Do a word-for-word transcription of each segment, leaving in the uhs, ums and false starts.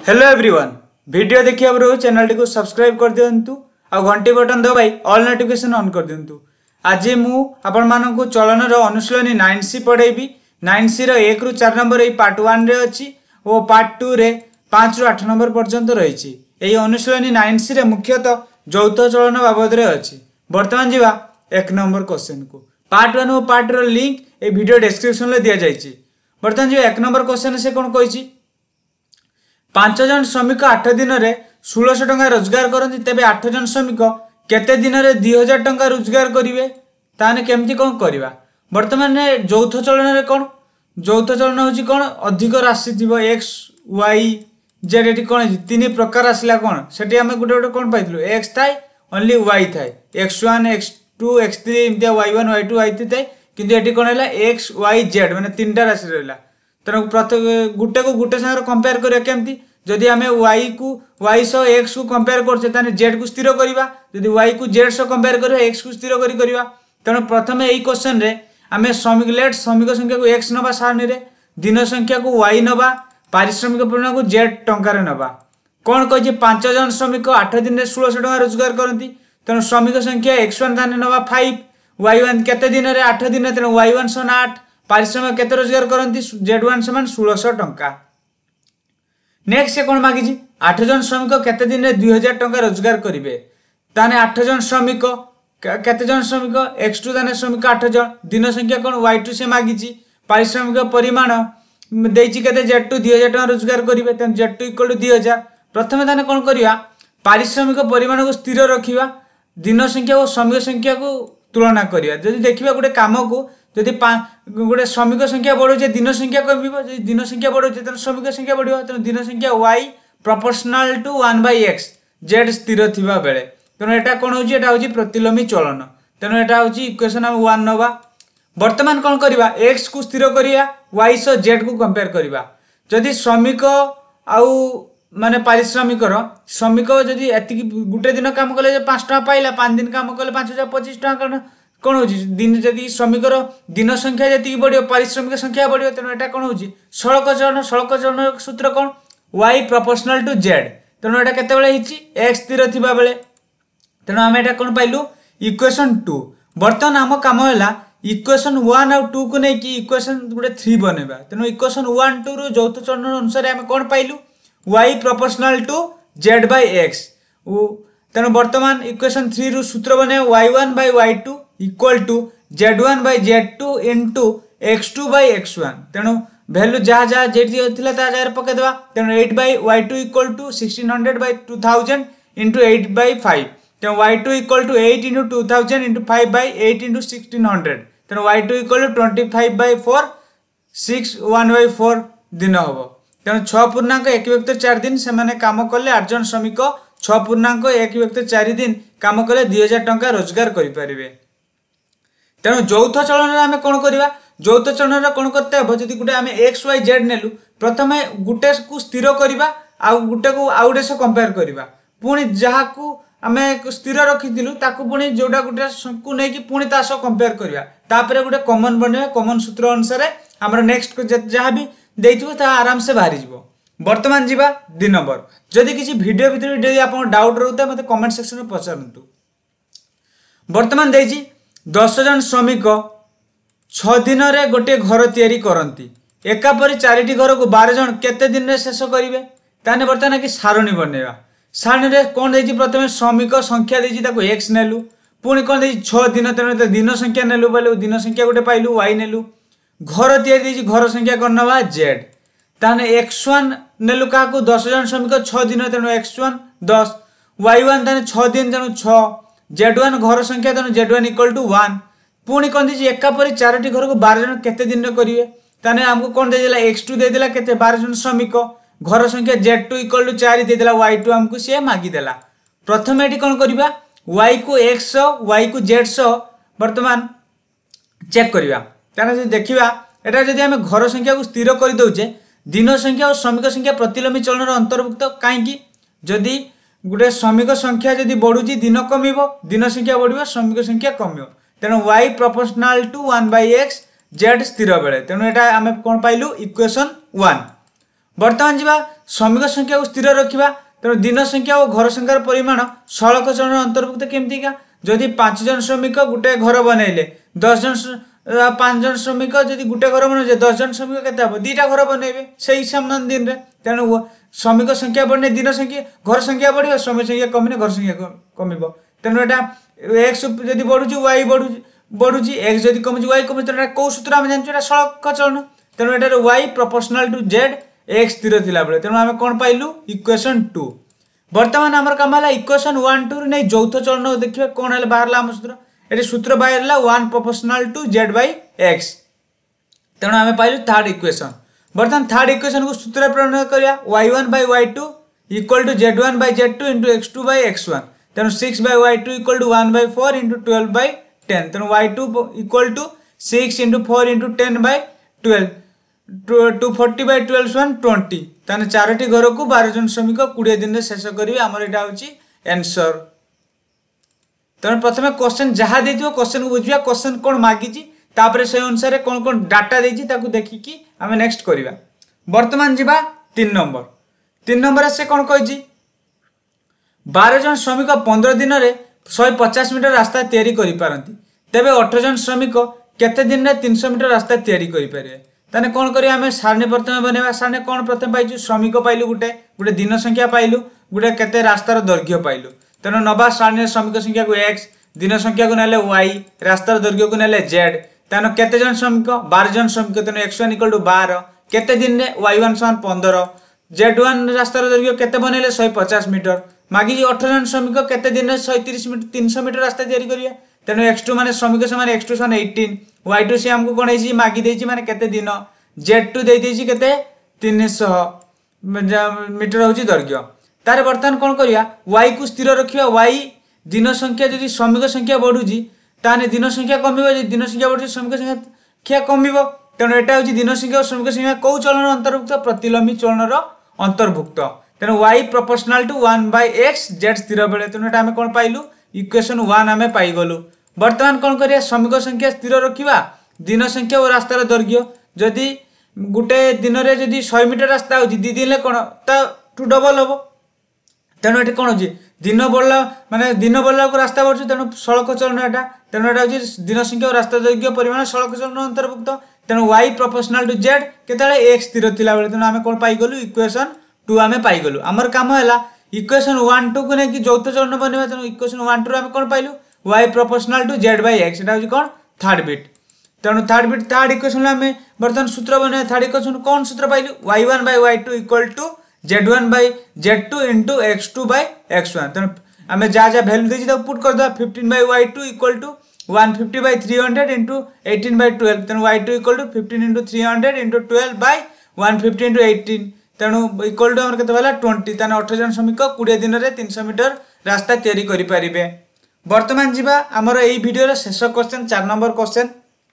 Hello everyone, video देखिए पूर्व channel T को सब्सक्राइब कर दिंतु आ घंटी बटन दबाई ऑल नोटिफिकेशन ऑन कर दिंतु। आज मु आपण मानकु चलन अनुशीलनी नाइन सी पढ़ेबी। नाइन सी रो एक रु चार नंबर ये पार्ट वन रे अच्छी और पार्ट टू रे पाँच रु आठ नंबर पर्यंत रही। यही अनुशीलनी नाइन सी रे मुख्यतः यौथ चलन बाबद रे अच्छी। बर्तमान जीवा एक नंबर क्वेश्चन को। पार्ट वन और पार्ट रो लिंक ए वीडियो डिस्क्रिप्शन में दि जाइए। बर्तमान जी एक नंबर क्वेश्चन से कौन कही, पांच जन श्रमिक आठ दिन में षोलश टंका रोजगार करते, तेज आठ जन श्रमिक केते दिन में दुई हजार टंका रोजगार करेंगे, ताने केमती कौन करवा। बर्तमान यौथ चलन कौन यौथ चलन हूँ कौन अधिक राशि थी एक्स वाई जेड ये कौन तीन प्रकार आसला कौन से आम गोटे गोटे कौन पाई एक्स थाए ओनली वाई थाए X one X two X three एमती Y one Y two Y three थाए कि ये कौन है एक्स वाई जेड मैंने तीन टा राशि रहा। तेणु प्रत्येक गुटे को गुटे सागर कंपेयर करिया केमती, जदि आम वाई को वाई सह एक्स को कंपेयर करते जेड को स्थिर करवा, जदि वाई को जेड सह कंपेयर करिया एक्स को स्थिर करी करवा। तेणु प्रथम यही क्वेश्चन रे आम श्रमिक लेट श्रमिक संख्या को एक्स नवा सारणी रे, दिन संख्या को वाई नवा, पारिश्रमिक परिमाण को जेड टंकार नवा। कौन कही पांच जन श्रमिक आठ दिन में षोलश टंका रोजगार करती, तेणु श्रमिक संख्या एक्स वन थाने नवा फाइव, वाई वन केते दिन में आठ दिन, तेणु वाई वन सन आठ, पारिश्रमिक केते रोजगार करती जेड वन समान षोलश टंका। नेक्स्ट से कौन मागिजी आठ जन श्रमिक केते दिन में दुई हजार टंका रोजगार करेंगे, ताने आठ जन श्रमिक केते जन श्रमिक एक्स टू ताने श्रमिक आठ जन, दिन संख्या कौन वाई टू से मागिजी, पारिश्रमिक परिमाण देइछि केते जेड टू दुई हजार टंका रोजगार करेंगे, तेन जेड टू इक्वल टू दुई हजार। प्रथम ताने कौन करिया पारिश्रमिक परिमाण को स्थिर रखिबा, दिन संख्या और श्रमिक संख्या को तुलना करिया। जदि देखिबा गोटे काम को जदि गोटे श्रमिक संख्या बढ़े दिन संख्या कम, दिन संख्या बढ़े तो श्रमिक संख्या बढ़, तेनाली दिन संख्या Y proportional to one by X Z स्थिर थिबा बेले, तेणु एटा कौन होची एटा होची प्रतिलोमी चलन। तेणु एटा होची इक्वेशन हम वन नवा। वर्तमान कौन करवा एक्स को स्थिर करिया, वाई सह जेड को कंपेयर करवा। जदि श्रमिक आउ माने पारिश्रमिक श्रमिक जदि एति गुटे दिन काम कले पाँच टका पाइला, पाँच दिन काम कले पाँच हजार पच्चीस टका कौन हो दिन, जदि श्रमिक दिन संख्या जी बढ़ पारिश्रमिक संख्या बढ़, तेणु यहाँ कौन हो सड़क चलन। सड़क चलन सूत्र कौन वाई प्रोपोर्शनल टू जेड, तेणु यहाँ केत एक्स स्थिर थिबा बेले, तेणु आम यहाँ कौन पाइलु इक्वेशन टू। बर्तमान आम कम है इक्वेशन वन आउ टू को लेकिन इक्वेशन गोटे थ्री बनवा। तेणु इक्वेशन वन टू रु यौथ चलन अनुसार आम कौन पाइलु Y proportional to Z by X. तेणु बर्तमान इक्वेशन थ्री रु सूत्र बने Y one by Y two equal to Z one by Z two into X two by X one. तेणु भैल्यू जहाँ जहाँ जेड थी जगह पकईदेवा। तेणु eight by Y two equal to sixteen hundred by two thousand into eight by five. तेणु Y two equal to eight into two thousand into five by eight into sixteen hundred. तेणु Y two equal to twenty five by four six one by four दिन हम। तेणु छः पूर्णांक एक व्यक्त चार दिन से काम कले, आठ जन श्रमिक छः पूर्णांक एक व्यक्त चार दिन काम कले दुई हजार टंका रोजगार करेंगे। तेणु यौथ चलन आम कौन करवा यौथ चलन कौन करते हैं जब गोटे आम एक्स वाई जेड नेलु, प्रथम गोटे को स्थिर करवा आउ गोटे को आउ गोटे से कंपेयर करवा, पुणी जहाँ को आम स्थिर रखी ताकू पुणी जोटा गोटे को लेकिन पुणी ता सह कंपेयर करवा, तापर गोटे कमन बनवा। कमन सूत्र अनुसार आमर नेक्स्ट जहाँ भी देइथिबो आराम से बाहरी जीवो। वर्तमान जीवा दुई नंबर। जदि किसी वीडियो भितर यदि आप डाउट रोता मत कमेंट सेक्शन में पचारतु। वर्तमान देइछि दस जन श्रमिक छः दिन में गोटे घर तैयारी करती, एकापरी चारिटी घर को बारह जन केते दिन में शेष करेंगे, ताने बर्तमान कि सारणी बनवा। सारणी में कौन देइछि प्रथम श्रमिक संख्या देइछि ताको एक्स नेलु, पुणी कौन देइछि छः दिन, तेणु दिन संख्या नेलु बोले दिन संख्या गोटे पाइलु वाई नेलु, घर तैयारी देइछि घर संख्या कौन नवा जेड। ताने एक्स वन नेलु क्या दस जन श्रमिक छः दिन, तेणु एक्स वन दस, वाई वन ताने छः दिन तेणु छः, जेड वन घर संख्या तेणु Z one equal to one. पुणी कौन देइछि एकापरी चारोटी घर को बारह जन केते दिन में करेंगे, ताने आमको कौन देदेला एक्स टू देदेला केते बारह जन श्रमिक, घर संख्या जेड टू इक्वल टू चार देदेला, वाई टू आमको सी मागिदेला। प्रथम ये कौन करवा वाई को एक्स वाई को जेड सह बर्तमान चेक करवा। ताने देखा एटा जदि आम घर संख्या को स्थिर कर दौचे, दिन संख्या और श्रमिक संख्या प्रतिलोमी चलन अंतर्भुक्त कहीं जदि गोटे श्रमिक संख्या जदि बढ़ुची दिन कम, दिन संख्या बढ़ श्रमिक संख्या कम, तेणु Y proportional to one by X Z स्थिर बेले। तेणु यहाँ आम कौन पाइलु इक्वेशन वन। बर्तमान जीवा श्रमिक संख्या को स्थिर रखा तेणु दिन संख्या और घर संख्यार परिमाण सड़क चलन अंतर्भुक्त केमतीका जदि पांच जन श्रमिक गोटे घर बनइले दस जन पांच जन श्रमिक जदि गोटे घर बन दस जन श्रमिक केते दीटा घर बनइबे से समान दिन में तेणु श्रमिक संख्या बढ़ने दिन संख्या घर संख्या बढ़ श्रमिक संख्या कमिने घर संख्या कम तेणु यहाँ एक्स जदि बढ़ुची वाई बढ़ु बढ़ुची एक्स जदि कमुची वाई कमुची तेणु कौ सूत्र आम जानते सड़क चलन तेणु यहाँ Y proportional to Z X स्थिर थिला बेले तेणु आम कौन पाइलु इक्वेशन टू बर्तमान आमर काम है इक्वेशन वन टू नहीं यौथ चलन देखिए कौन है बाहर आम सूत्र ये सूत्र बाहर one proportional to Z by X तेणु आम पाइलु थर्ड इक्वेशन बर्तमान थर्ड इक्वेशन को सूत्र प्रयोग करिया Y one by Y two equal to Z one by Z two into X two by X one तेणु six by Y two equal to one by four into twelve by ten तेणु Y two equal to six into four into ten by twelve two forty by twelve one twenty तेना चारोटी घर को बारह जन श्रमिक कोड़े दिन में शेष करेंगे आमर यहाँ हूँ एनसर तेणु प्रथम क्वेश्चन जहाँ देथिबो क्वेश्चन को बुझिया क्वेश्चन कौन मागिची तापर से अनुसार कौन कौन डाटा देछि ताकू देखिकी आम नेक्स्ट करवा बर्तमान जीवा तीन नंबर तीन नंबर से कौन कही बारह जन श्रमिक पंद्रह दिन में शहे पचास मीटर रास्ता तैयारी करिपारंती तेबे अठारह जन श्रमिक केते दिन में तीन सौ मीटर रास्ता तैयारी करिपारे ताने कौन करिया आमे सारणी प्रथम बनेबा सारणी कौन प्रथम पाइछु श्रमिक पाइलु गुटे गुटे दिन संख्या पाइलु गुटे केते रास्तार दैर्घ्य पाइलु तेणु नबा सारणी श्रमिक संख्या को एक्स दिन संख्या को नेले वाई रास्तार दैर्घ्य को नेले जेड तेणु केते जन श्रमिक बारह जन श्रमिक तेणु एक्स वन इक्वल टू बारह केते दिन में वाई वन समान पंद्रह जेड वन रास्तार दैर्घ्य केते बनेले शहे पचास मीटर मागी अठारह जन श्रमिक केते दिन में शहे तीस मीटर तीन सौ मीटर रास्ता तैयारी करिया तेणु एक्स टू माने श्रमिक समान एक्स टू समान एटीन वाई टू से आमको कौन है मागी देछि माने केते दिन जेड टू दे देछि केते तीन सौ मीटर होछि दैर्घ्य तार बर्तमान कौन करिया वाई को स्थिर रखिया वाई दिन संख्या जदि श्रमिक संख्या बढ़ुची ताने दिन संख्या कमिबो जदि दिन संख्या बढ़ुची श्रमिक संख्या कमिबो तेणु एटा होछि दिन संख्या और श्रमिक संख्या कौ चलन अंतर्भुक्त प्रतिलोमी चलन अंतर्भुक्त तेणु Y proportional to one by X Z स्थिर बेले तेणु एटा आमे कौन पाइलु इक्वेशन वन आमे पाइगलु बर्तमान कौन करिया श्रमिक संख्या स्थिर रखिबा दिन संख्या और रास्तार दैर्घ्य जदि गोटे दिन में जदि सौ मीटर रास्ता हो दी दिन कौन टू डबल हम तेणु ये कौन हो दिन बढ़ला माने दिन बढ़ला को रास्ता बढ़ुଛି तेणु सड़क चलन एटा तेणु एटा हूँ दिन संख्या और रास्ता दैर्घ्य परिमाण सड़क चलन अंतर्भुक्त तेणु वाई प्रोपोर्शनल टू जेड केतले एक्स स्थिर थिला बेले तेणु आमे कोन पाइगलु इक्वेशन टू आमे पाइगलु आमर काम हैला इक्वेशन वन टू को नेकी यौथ चलन बनेबा तेणु इक्वेशन वन टू आमे कोन पाइलु Y proportional to Z by X एटा हूँ कौन थर्ड बिट तेणु थर्ड बिट थर्ड इक्वेशन आम बर्तमान सूत्र बने थर्ड इक्वेशन कौन सूत्र पाइलु Y one by Y two equal to Z one by Z two into X two by X one तेणु आम जहाँ जहाँ भैल्यू देती पुट करदे fifteen by Y two equal to one fifty by three hundred into eighteen bye twelve तेणु Y two equal to fifteen into three hundred into twelve by one fifty into eighteen तेणु equal to आम के twenty तेना अठारह जन श्रमिक कोड़े दिन में तीन सौ मीटर रास्ता तैयारी करें बर्तमान जीवा आमर यही भिडियो शेष क्वेश्चन चार नंबर क्वेश्चन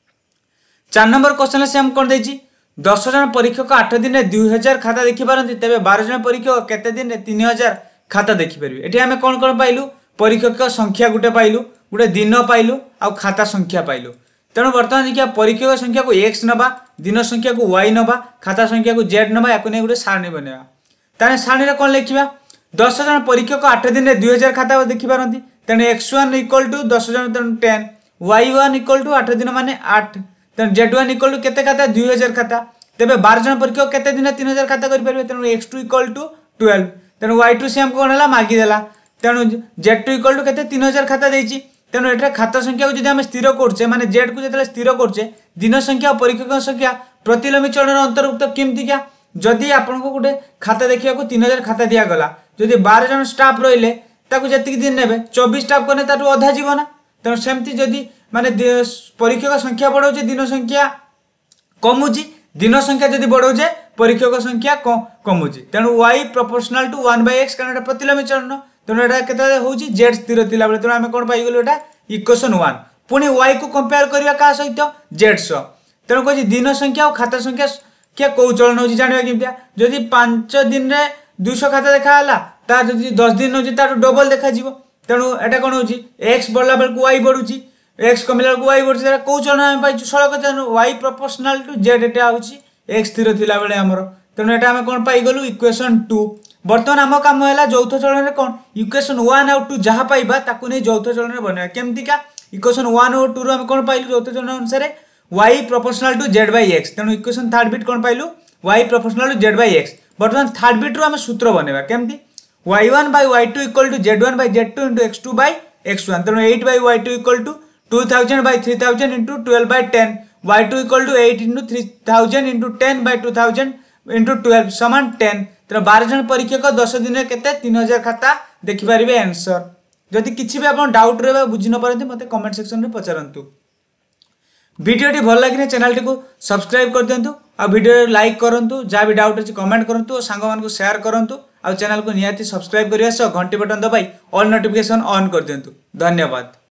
चार नंबर क्वेश्चन से हम कौन देछि दस जन परीक्षक आठ दिन में दुई हजार खाता देखिपारती तेज बारह जन परीक्षक केते दिन में तीन हजार खाता देखिपारे ये आम कौन कौन पाइलु परीक्षक संख्या गोटे पाइलु गोटे दिन पाइलु आ खाता संख्या पाइलु तेणु बर्तमान देखिए परीक्षक संख्या को एक्स नवा दिन संख्या को वाई नवा खाता संख्या को जेड नवा या गोटे सारणी बनवा ताने सारणी कौन लिखा दस जन परीक्षक आठ दिन में दुई हजार खाता देखिपारती तेणु एक्स वन इक्वल टू दस जन तेणु ten Y one equal to आठ दिन माने आठ तेणु जेड वन इक्वल टू केते खाता दुई हजार खाता तेज बारह जन परीक्षक केते दिन तीन हजार खाता करेंगे तेणु X two equal to twelve तेणु वाई टू सी आमको कौन है मागिदेला तेणु जेड टू इक्वल टू केते तीन हजार खाता देती तेणु ये खाता संख्या को जब आम स्थिर करचे माने जेड को जो स्थिर करचे दिन संख्या और परीक्षक संख्या प्रतिलोमी चलन अंतर्भुक्त केमती क्या जदि आपन को गोटे खाता देखा तीन हजार खाता दिगला जदि बारह जन स्टाफ रही जी दिन ने चौबीस स्टाफ कने ताठू अधा जीवना तेणु सेमती जदि माने परीक्षक संख्या बढ़ाऊे दिन संख्या कमुची दिन संख्या जदि बढ़ाऊे परीक्षक संख्या कमुची तेणु Y proportional to one by X कारण प्रतिलोमी चलन तेणु यहाँ के हूँ जेड स्थिर थिला बेले तेणु आम कौन पाइगलु यहाँ इक्वेशन वन पुणी वाई को कंपेयर करवा क्या सहित जेड सह तेणु कही दिन संख्या और खाता संख्या क्या कौ चलन हो जानवा केमतिया जदि पांच दिन में दुईश खाता देखाला तार जदि दस दिन हो तार डबल देखा तेणु एटा कौन हो एक्स बढ़ला बेलू वाई बढ़ुची एक्स कमिला बेलू वाई बढ़ुची कौ चलन आम पाइछु सड़क चलन वाई प्रोपोर्शनल टू जेड एटा हूँ एक्स स्थिर थिला बेले आमर तेणु यहाँ आम कौन पाइगलु इक्वेशन टू। बर्तमान आम कम है यौथ चलन कौन इक्वेशन वन आउ टू जहाँ पाइबा ताकू नहीं यौथ चलन बनवा केमतिका इक्वेशन वन और टू आम कौन पाइलु यौथ चलन अनुसार y proportional to Z by X. तेणु इक्वेशन थर्ड बिट कौन पाइलु y proportional to Z by X. बर्तमान थर्ड बिट रू आम सूत्र बनवा केमती Y one by Y two equal to Z one by Z two into X two by X one. तेणु eight by Y two equal to two thousand by three thousand into twelve by ten Y two equal to eight into three thousand into ten by two thousand into twelve समान ten. तेणु बारह जन परीक्षक दस दिन में केते तीन हजार खाता देखिपारे आंसर। जदि किसी भी आप डाउट रहे बुझी न पारती मत कमेंट सेक्शन में पचारतु। वीडियोटी भल लगे चैनल टी को सब्सक्राइब कर दिंतु आ वीडियो लाइक करूँ जहाँ भी डाउट अच्छी कमेंट करूँ और सांग मान शेयर करूँ आ चैनल को निहाती सब्सक्राइब करने सह घंटी बटन दबाई ऑल नोटिफिकेशन ऑन कर दिंतु। धन्यवाद।